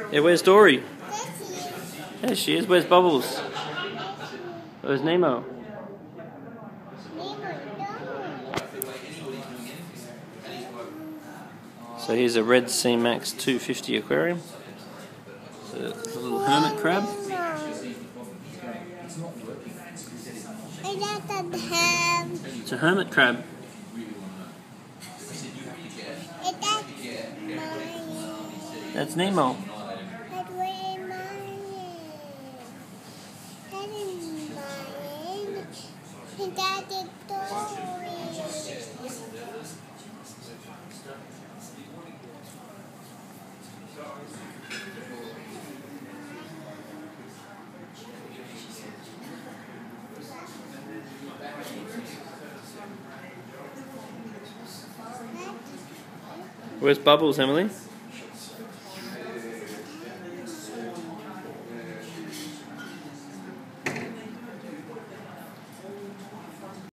Yeah, where's Dory? There she is. Where's Bubbles? Where's Nemo? So here's a red C-Max 250 aquarium. So it's a little hermit crab. It's a hermit crab. That's Nemo. Where's Bubbles, Emily?